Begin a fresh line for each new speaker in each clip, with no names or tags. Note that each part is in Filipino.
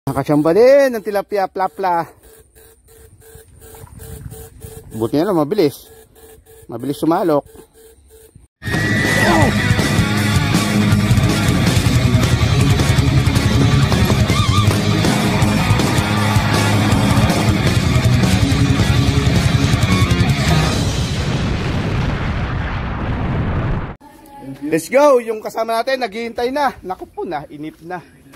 Nakachamba din ng tilapia plapla. Buti na lang mabilis. Mabilis sumalok. Let's go! Yung kasama natin, naghihintay na. Naku po na, inip na.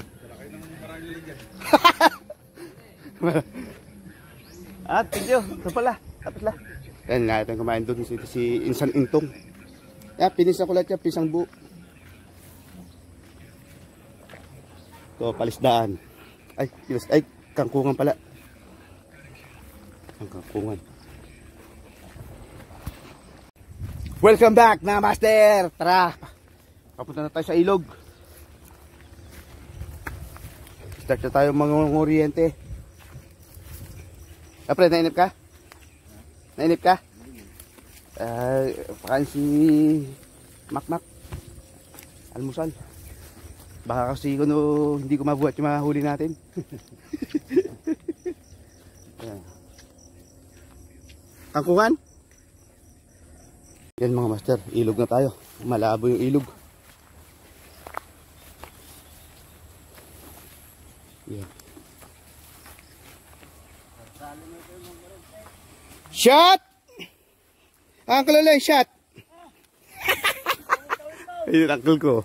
At, video, ito pala. Tapos lang. Yan, natin kumain doon si Insan Intong. Yan, pinisa ko lahat yan, pisang buo. Ito, palisdaan. Ay, kangkungan pala. Ang kangkungan. Welcome back na master. Tara. Papunta na tayo sa ilog. Start na tayo mga oriente. Apre, nainip ka? Nainip ka? Pakain si Makmak. Almusal. Baka kasi hindi ko mabuhat yung mahuli natin. Kangkungan? Yan mga master, ilog na tayo. Malabo yung ilog. Yan. Shot! Uncle ulit, shot! Ayun, uncle ko.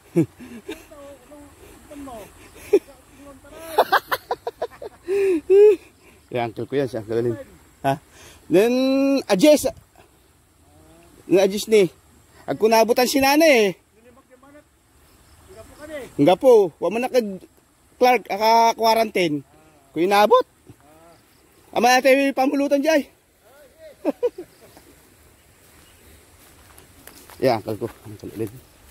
Yan, uncle ko yan, si uncle ulit. Ha? Then, adjust! Na-adjust ni. Ag kunabutan si nanay eh. Nga po. Huwag mo na kag-Clark, aka-quarantine. Kung inabot. Ama natin yung pamulutan dyan. Yan, angkal ko. Angkal ulit.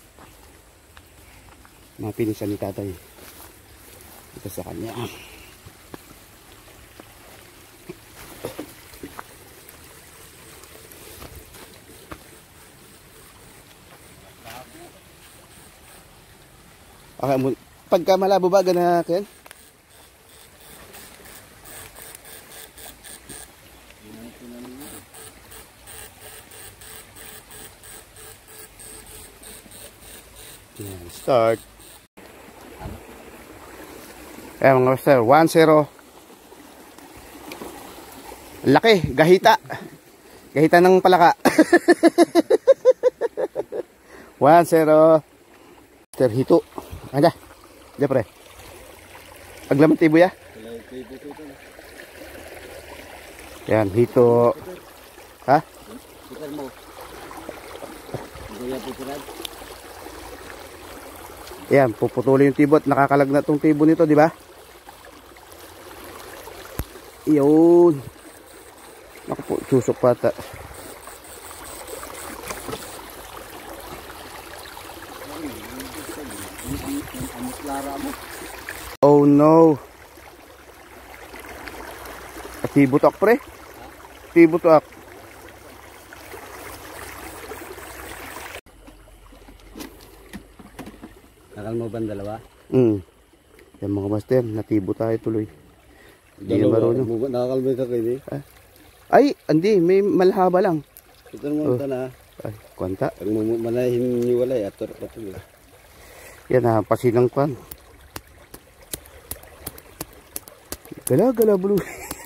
Mga pinisan ni tatay. Ito sa kanya. Okay, pagka malabo ba gana Ken? Yeah, start. Mga master, 1-0. Laki, gahita. Gahita ng palaka. 1-0. Terhito. Ada. Dia pre. Aglamat ibu ya. Yan, hito. Ha? Yan, puputulin yung tibot. Nakakalag na tong tibo nito, di ba? Iyon. Naku po, susok pata. Oh no. Tibo to ak pre. Tibo to ak.
Nakal mo ba ang dalawa?
Yan mga master, natibo tayo tuloy. Hindi na marunong.
Nakakal mo ito kayo eh?
Ay, hindi. May malhaba lang.
Ito naman ito na.
Ay, kwanta.
Pag manahin niyo wala, ator pa ito.
Yan na, pasinang kwan. Gala-gala bulu.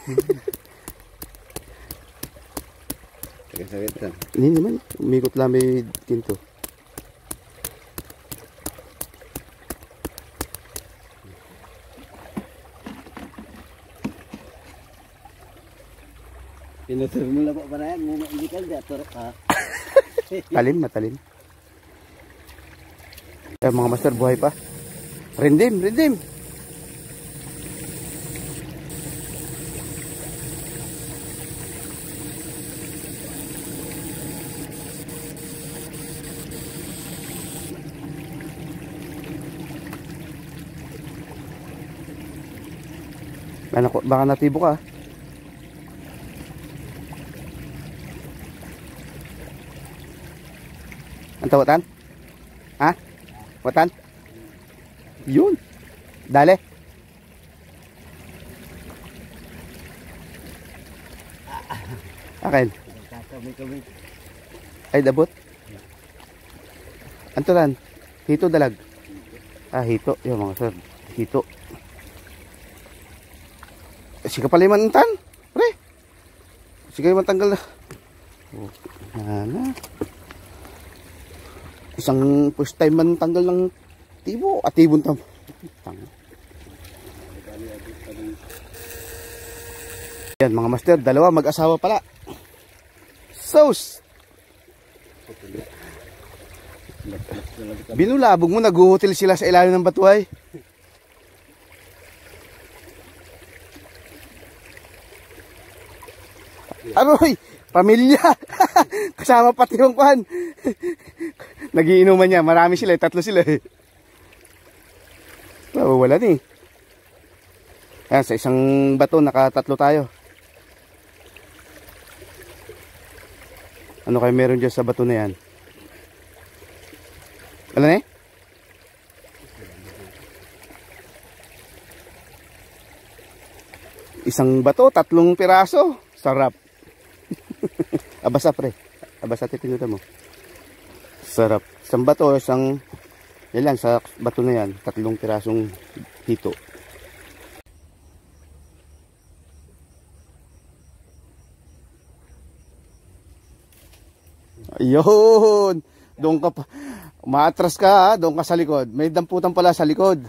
Sakit lang.
Hindi naman, umikot lang may tinto.
Pinutur mo lang pa na yan, hindi ka hindi ator ka.
Talim, matalim. Yan mga master, buhay pa. Rindim, rindim. Baka natibo ka. Ang tawatan? Ha? Watan? Yun. Dale. Akin.
Kami.
Ay, dabot. Anturan. Hito dalag. Ah, hito. Yung mga sir. Hito. Sika pala yung mantan. Pre. Sika yung matanggal na. Oh, na. Isang first time man tanggal ng tibo. At tibon tam. Yan mga master. Dalawa mag-asawa pala. Sauce. Binulabog mo, nag-hotel sila sa ilalim ng batuhay. Aroy, pamilya. Kasama pati yung kwan. Nagiinuman niya, marami sila, 3 sila. Wala ni. Ayan, sa isang bato, naka-3 tayo. Ano kayo meron dyan sa bato na yan? Ano na eh? Isang bato, 3 piraso. Sarap. Abasa pre. Abasa titindutan mo. Sarap. Isang bato, yan lang, sa bato na yan, 3 pirasong hito. Ayun. Doon ka pa. Umaatras ka ha. Doon ka sa likod. May damputan pala sa likod.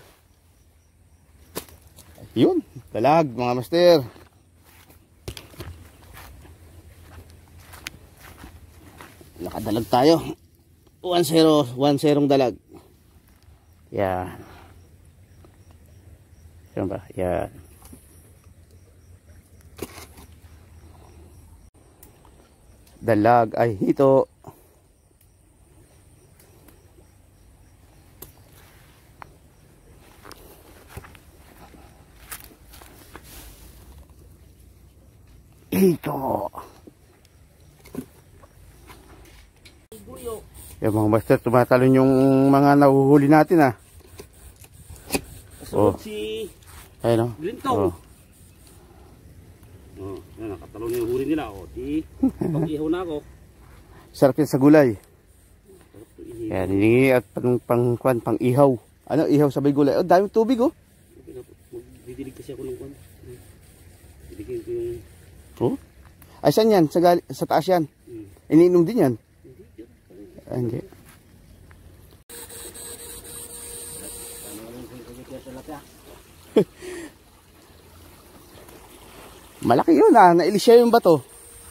Yun. Dalag mga master. Nakadalag tayo. 1-0. 1-0 dalag. Yan. Yan ba? Yan. Dalag ay hito. Hito. Yung mga master, tumatalon yung mga nahuhuli natin ah.
Kasunod si
ayun o.
Glinto. Yan, nakatalon yung huli nila. Pag-ihaw na ako.
Sarap yan sa gulay. Yan, hiningi at pang ihaw. Ano, ihaw sabay gulay. Oh, daming tubig oh.
Didilig kasi ako ng kwan. Didilig ko yung...
Oh? Ay, saan yan? Sa taas yan? Iniinom din yan? Ay, hindi. Malaki yun ah. Nailis siya yung bato.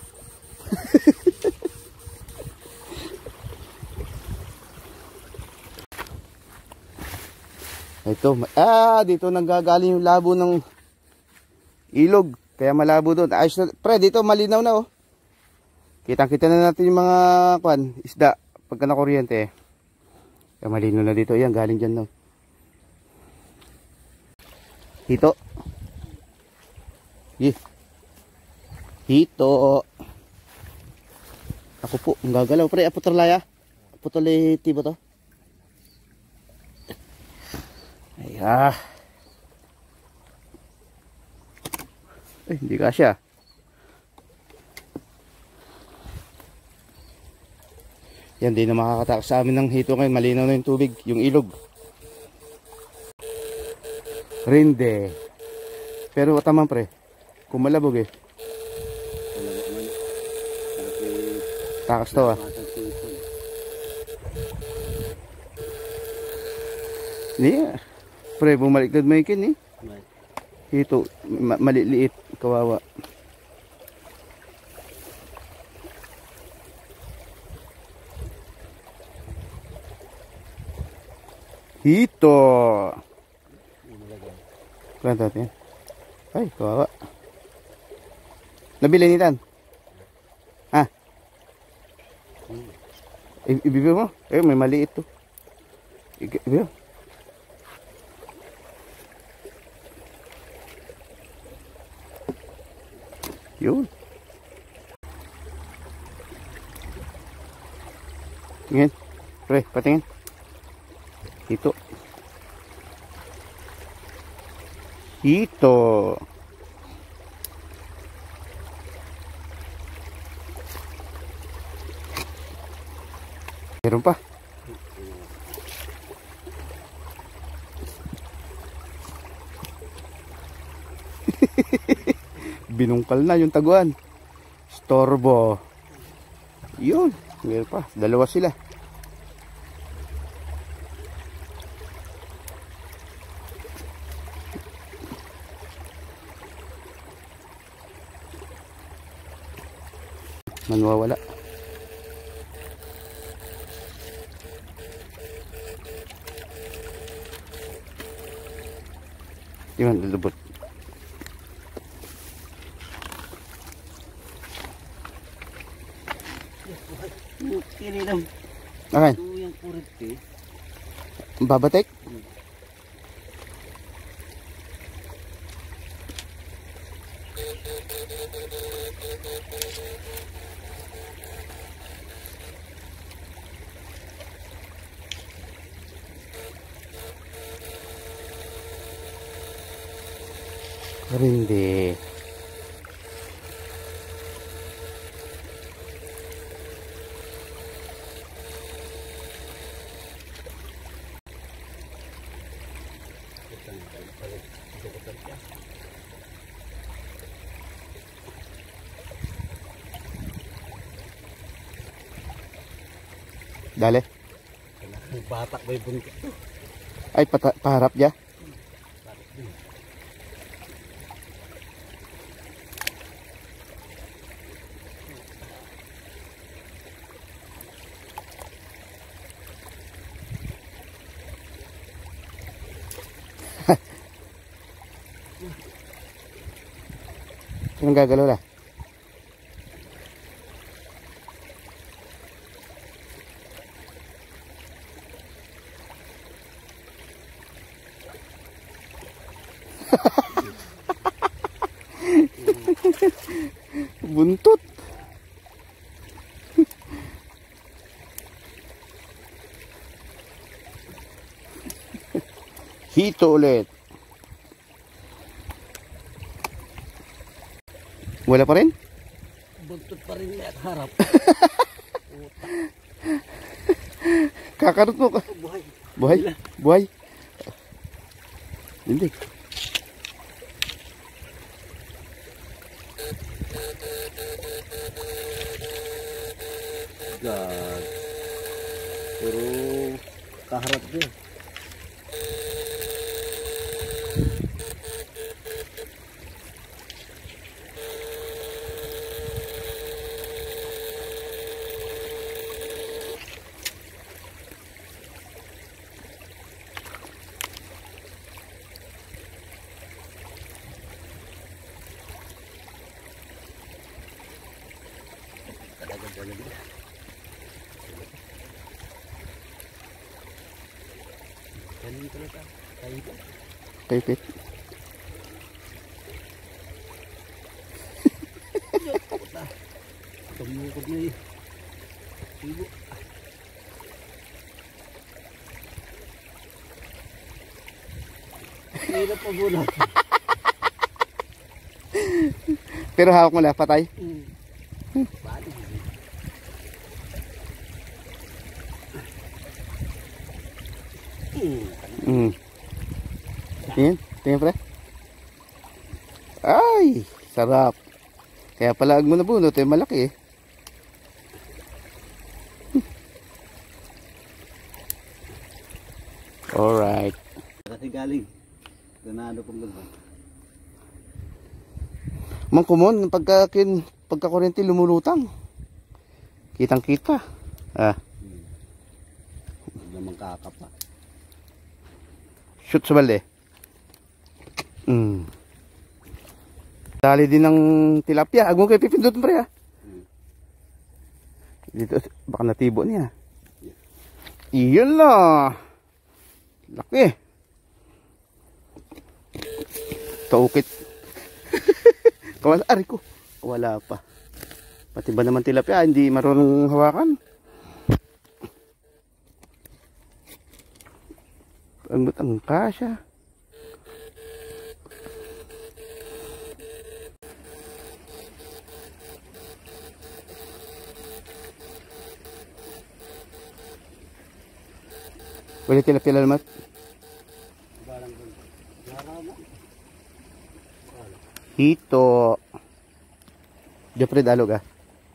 Ito. Dito nanggagaling yung labo ng ilog. Kaya malabo doon. Ayos na. Pre, dito malinaw na oh. Kitang-kita na natin yung mga isda. Pagka na kuryente eh. Kaya malinaw na dito. Yan, galing dyan no. Hito. Hito. Ako po, ang gagalaw. Pre, aputralaya. Aputali tibo to. Ay, hindi kasya. Yan, di na makakatakas sa amin ng hito ngayon. Malinaw na yung tubig, yung ilog. Rinde. Pero tamang pre, kumalabog eh. Takas to ah. Hindi pre, bumaliktad mo ikin eh. Hito, maliliit, kawawa. Hito. Kwento natin. Ay, kawawa. Nabili ni Tan? Ha? Ibibigay mo? Eh, may maliit to. Ibibigay mo? Yun. Tingin. Pre, patingin. Hito. Hito. Meron pa. Binungkal na yung taguan. Storbo. Yun. Meron pa. Dalawa sila. Manwawala. Yun, lulubot.
Kini lang.
Akan?
Ito yung kurit eh.
Babatek? Hindi. Dale.
Batak ba yung buntot?
Ay, paharap ya. Anong gagalaw na? Buntot. Hito ulit. Wala pa rin?
Buntot pa rin at harap.
Kakarot mo ka.
Buhay.
Buhay? Buhay? Hindi.
God. Puro kaharap din. Ganun talaga. Kaipit.
Kaipit.
Tumukod na eh. Ibo. Hirap pa muna.
Pero hawak mo lang, patay.
Balik.
Tingin pre. Ay, sarap. Kaya pala mo na bunot eh, malaki eh. Alright.
Kasi galing. Ganado pong gulban.
Mang kumon, pagka-kurente lumulutang. Kitang kita. Ah.
Hindi naman kakapa.
Shoot sa balde. Dali din ng tilapia. Agmo kayo pipindot pre ha. Dito, baka natibo niya. Iyon na. Laki. Taukit. Kawala, ari ko. Wala pa. Pati ba naman tilapia, hindi marunong hawakan. Ang kasya. Wala tilapia lamat.
Balang doon. Narama.
Hito. Jeffrey dalog ah.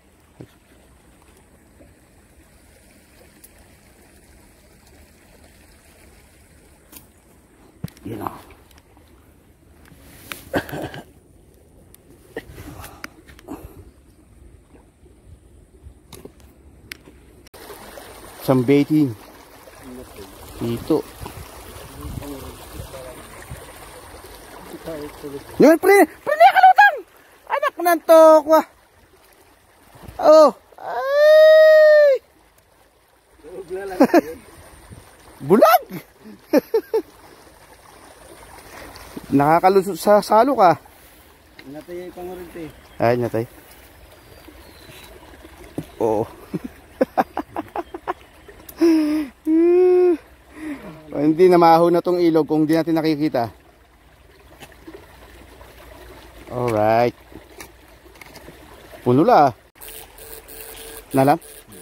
You know. Sambeting. Hito. Yung pre kalutan. Anak ng tokwa. Oh, ay. Bulag. Nakakalusot sa salo ka.
Natay yung pangurinte.
Ay, natay. Oo. Hindi na maho na tong ilog kung di natin nakikita. Alright. Puno la. Nalam?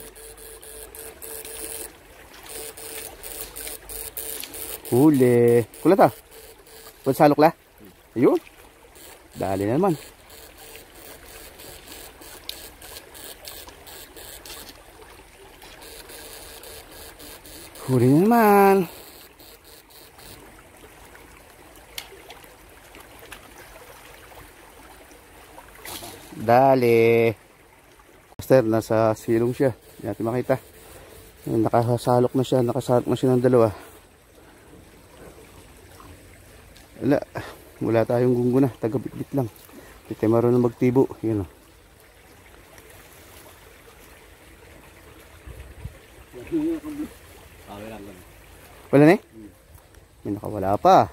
Huli. Kulat ah. Kulat salok la. Ayun. Dali na naman. Huli na naman. Dali. Master, nasa silong siya. Hindi natin makita. Nakasalok na siya. Nakasalok na siya ng dalawa. Wala tayong gungguna. Taga-bitbit lang. Hindi tayo marunong magtibo. Yun o. Wala na eh? May nakawala pa.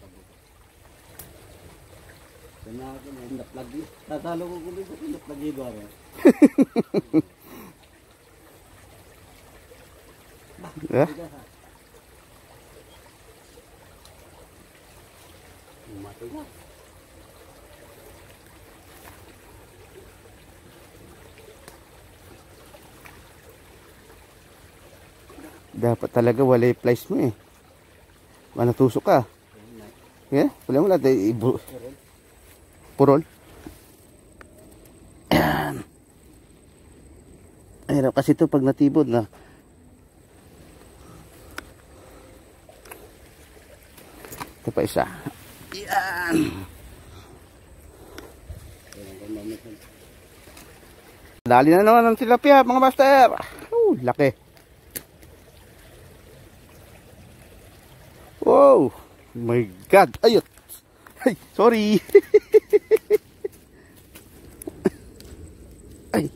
Tatalo ko kung ito, naplagi ba rin?
Dapat talaga walay place mo eh. Manatusok ka. Yeah, wala purol. Ayan. Hirap kasi ito pag natibod na. Ito pa isa. Ayan. Dali na naman ng tilapia mga master. Laki. Wow. My God. Ayot. Ay, sorry. Ay.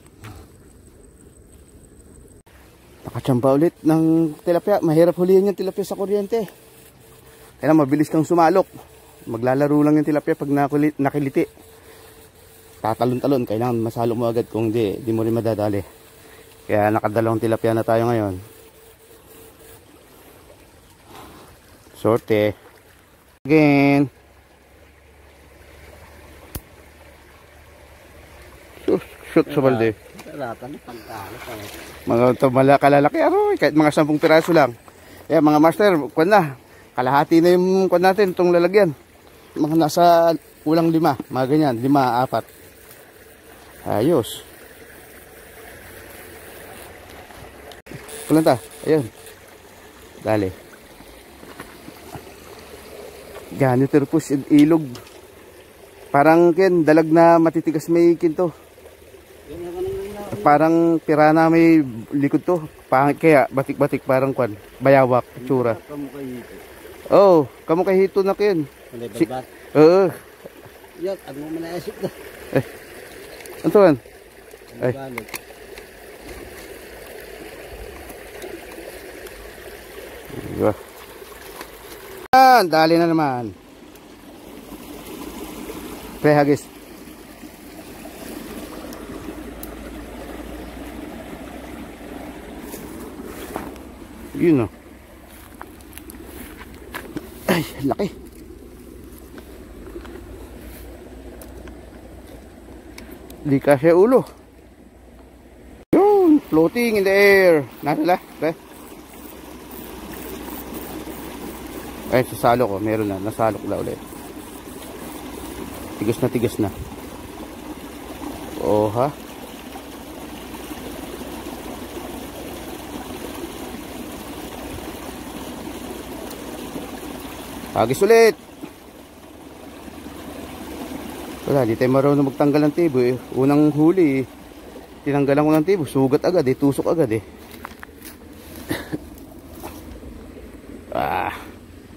Nakachamba ulit ng tilapia. Mahirap hulihin yung tilapia sa kuryente. Kaya mabilis kang sumalok. Maglalaro lang yung tilapia pag nakiliti. Tatalon-talon. Kailangan masalo mo agad. Kung di mo rin madadali. Kaya nakadalawang tilapia na tayo ngayon. Sorte. Again. Shoot sa balde. Mga kalalaki aroy, kahit mga 10 piraso lang. Eh mga master, kuwan na. Kalahati na yung kuwan natin, itong lalagyan. Mga nasa kulang 5, mga ganyan, 5, 4. Ayos. Kulang ta, ayun. Dali. Ganito po ilog. Parang dalag na matitigas may kinto. Parang pirana may likod to. Kaya batik-batik parang kwan. Bayawak, tsura. Oh, kamukha hito na kin. Oo.
Yak, ang mo manayasip na.
Ano tuwan? Ay. Dali na naman. Prehagis. Yun o. Ay, laki. Di kasi ulo. Yun, floating in the air. Nasala, pre. Ay, sasalo ko. Meron na. Nasalo ko na ulit. Tigas na, tigas na. Oh, ha? Hagis ulit. Wala, di tayo marunong magtanggal ng tibo eh. Unang huli eh. Tinanggalan ko ng tibo. Sugat agad eh. Tusok agad eh. Ah.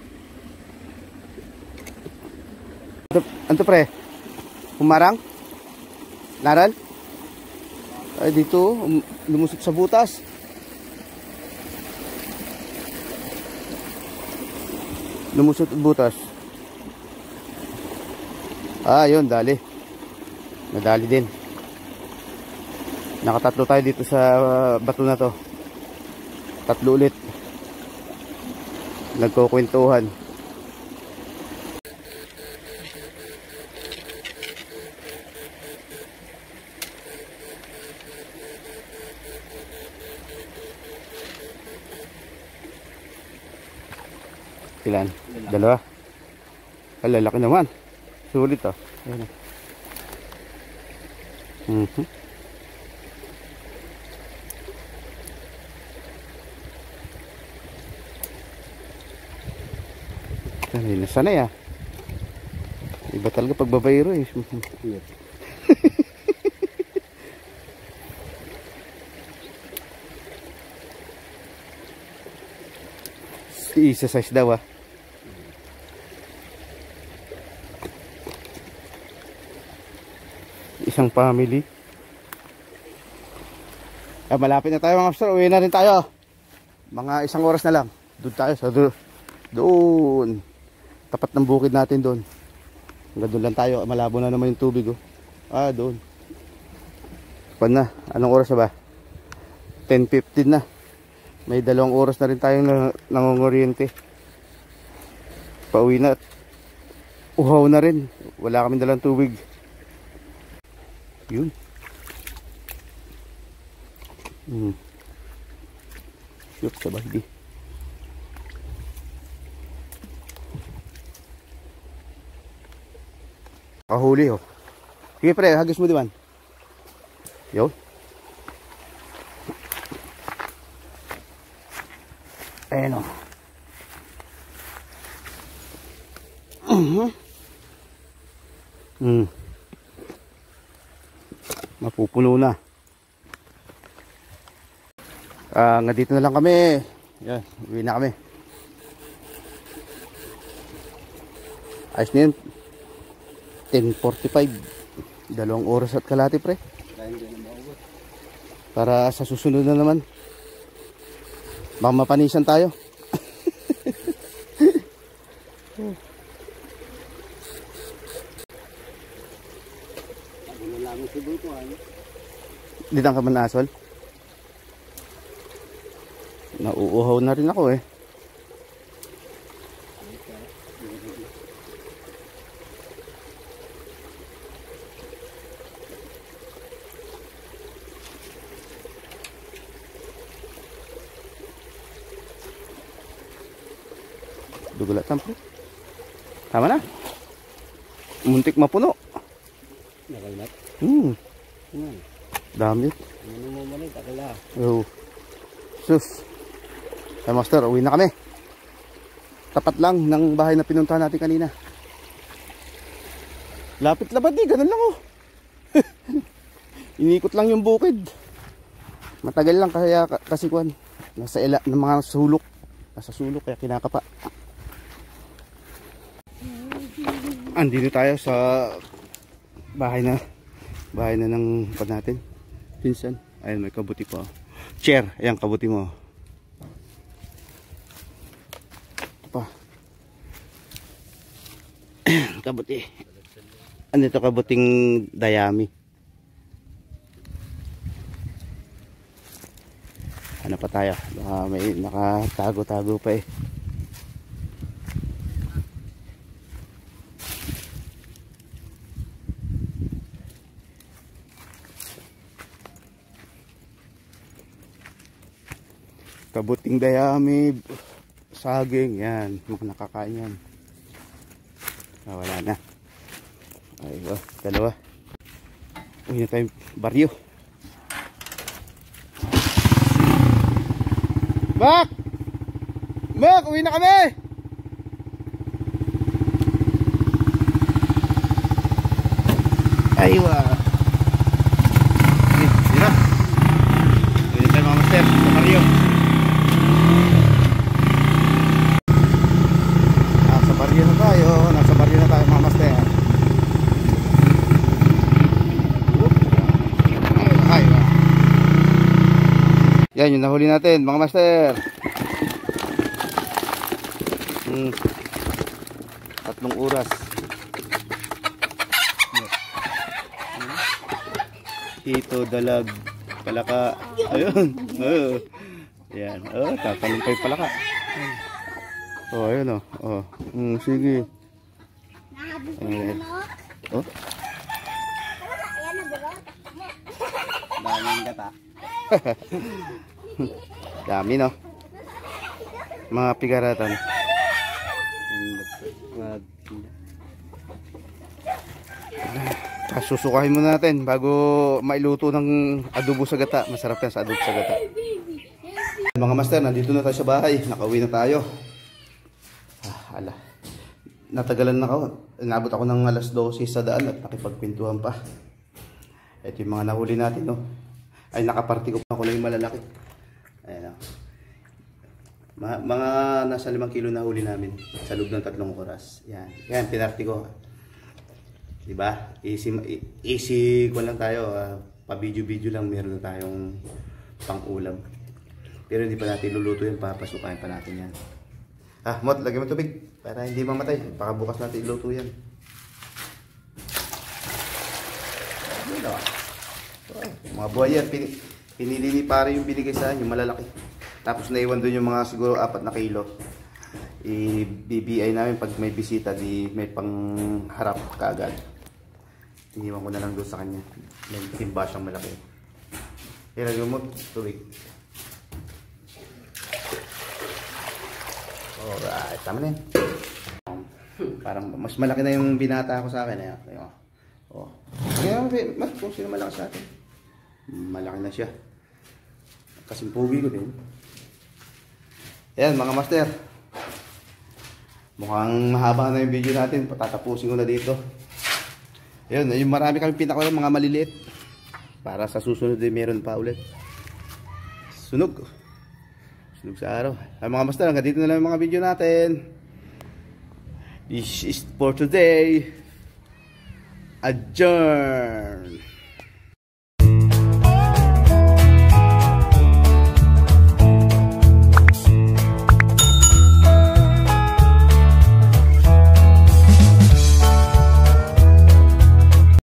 Anto pre? Humarang? Naral? Ay dito, lumusot sa butas. Lumusot sa butas. Ah, yun, dali. Nadali din. Nakatatlo tayo dito sa bato na to. Tatlo ulit. Nagkukwentuhan. Ilan? Dalawa? Ay, lalaki naman. Sulit oh. Ayan. Nasanay ah. Iba talaga pag babayro eh. Isa size daw ah. Isang family. Ah, malapit na tayo mga kapsar. Uwi na rin tayo. Mga isang oras na lang. Doon tayo sa doon. Tapat ng bukid natin doon. Hanggang doon lang tayo. Malabo na naman yung tubig oh. Ah, doon. Pan na. Anong oras na ba? 10:15 na. May 2 oras na rin tayong nangunguryente. Pauwi na. Uhaw na rin. Wala kaming dalang tubig. Yun. Yup, sabay di. Kahuli oh. Sige pre, hagis mo diman. Yun. Ayan o. Mapupuno na. Nga dito na lang kami. Yan, uwi na kami. Ayos na yun. 10:45. 2 oras at kalahati pre. Para sa susunod na naman. Baka mapanisan tayo. Dito ka man asol? Nauuhaw na rin ako eh. Dugulatan po. Tama na. Muntik mapuno.
Nakalat.
Dami.
Ano mo man takala.
Oh. Sus. Hey master, uwi na kami. Tapat lang ng bahay na pinuntahan natin kanina. Lapit-lapad di, ganun lang oh. Inikot lang yung bukid. Matagal lang kasi kuan. Nasa ila ng mga sulok. Nasa sulok kaya kinakapa. Andito tayo sa bahay na ng pad natin. Pinsan. Ayun, may kabuti pa. Chair, ayan kabuti mo. Ito pa. Kabuti. Ano ito, kabuting dayami. Ano pa tayo? May nakatago-tago pa eh. Kabuting dayami, saging, yan. Mga nakakain yan. Wala na. Ayun, dalawa. Uwi na tayong baryo. Bak! Bak! Uwi na kami! Aywa! Sige na. Uwi na tayo mga master sa baryo. Nasa baryo na tayo. Nasa baryo na tayo mga master. Yan yung nahuli natin mga master. 3 oras. Ito dalag palaka. Ayun. Yan. Tatalong pa yung palaka. Ayun oh. Sige. Oh.
Daming gata.
Dami no. Mga pigaratan. Susukahin muna natin bago mailuto ng adobo sa gata. Masarap yan sa adobo sa gata. Mga master, nandito na tayo sa bahay. Nakauwi na tayo. Natagalan na ako. Inabot ako ng alas 12 sa daan at nakipagpintuhan pa. Ito yung mga nahuli natin, no? Ay, nakaparty ko pa ako na yung malalaki. Ayan, no? Mga nasa 5 kilo na huli namin sa loob ng 3 oras. Yan, pinarty ko. Diba? Easy ko lang tayo. Pa-video-video lang, meron na tayong pang-ulam. Pero hindi pa natin luluto yan, papasukain pa natin yan. Mot, lagyan mo tubig para hindi mamatay. Baka bukas natin iluto yan. Mga buhay yan, pinili ni pare yung binigay sa akin, yung malalaki. Tapos naiwan doon yung mga siguro 4 na kilo. I-BBI namin pag may bisita, di may pangharap kaagad. Iniwan ko na lang doon sa kanya. May timba siyang malaki. Ilagay mo tubig. Alright, tama na yun. Parang mas malaki na yung binata ko sa akin. Kaya mas kung sino malaki sa atin. Malaki na siya. Kasing pugi ko din. Ayan mga master. Mukhang mahaba na yung video natin. Patatapusin ko na dito. Ayan, yung marami kami pinakawala mga maliliit. Para sa susunod din meron pa ulit. Sunog sa araw. Ay mga master, hanggang dito na lang yung mga video natin. This is for today. Adjourn.